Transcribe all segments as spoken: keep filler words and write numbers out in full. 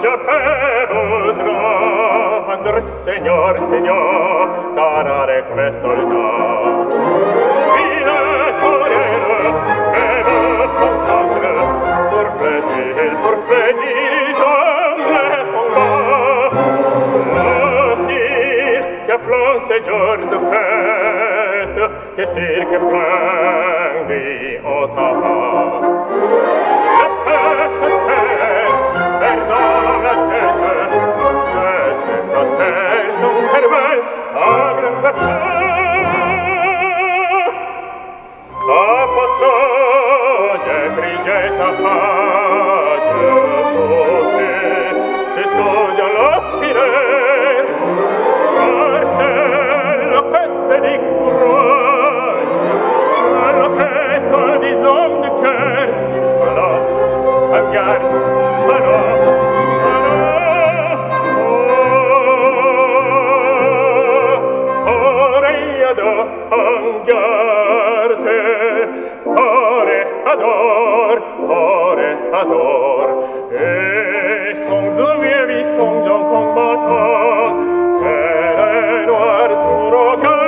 je te voudrais rendre, Seigneur, Seigneur, car avec mes soldats, il est torero, et me s'entendre, pour plaisir, pour plaisir, jamais combat. Le cirque flanc, c'est jour de fête, que cirque plein de haut le spectateur, perdant la tête, le spectateur son pervers à grand facteur. A passage, brigé ta page, poussé, jusqu'au dialogue filaire, car c'est la fête des courroies, c'est la fête des hommes de cœur. Alors, en garde, alors, alors, oh, oreillado, en garde, oreillador, oreillador, et sans vieillis, sans gens combattants, et les noirs tout au cœur,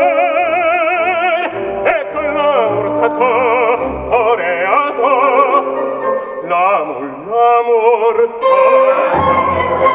et que l'amour t'attend, oreillador, l'amour, l'amour t'attend.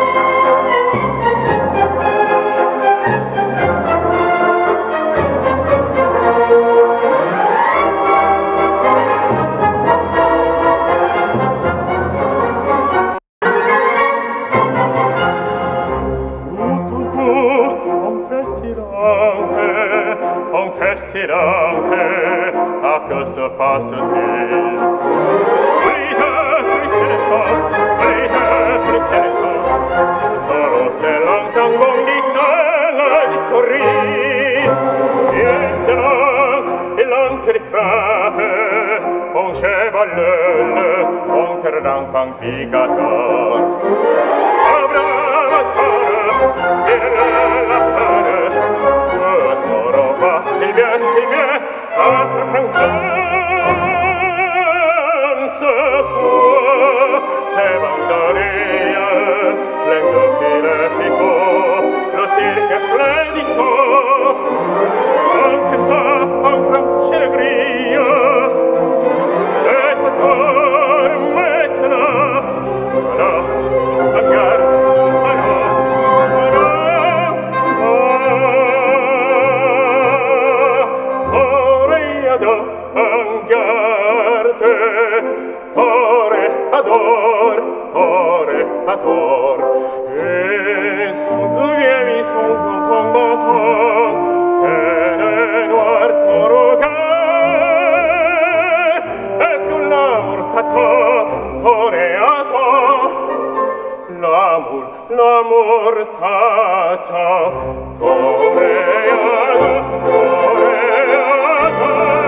On fait silence, à que se passe-t-il? Bride, célestin, bride, célestin, tout silence en bondissant di corri. Il silence, il l'entrefrappe, on chevalele, on te rampampicator. Abravatore, dire la fare, il bien, il bien, a Franquance può, se vandaria, plendo filetico, lo cirque flediso, en senza, en francelegria, et cor maintenant, voilà, en garde, voilà, en garde, oreillador, oreillador, et sans vieillis, sans combattant, que les noirs t'ont au cœur, et que l'amour t'attend, oreillador, l'amour, l'amour t'attend, oreillador, oreillador.